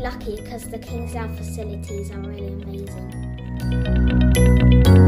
lucky because the Kingsdown facilities are really amazing.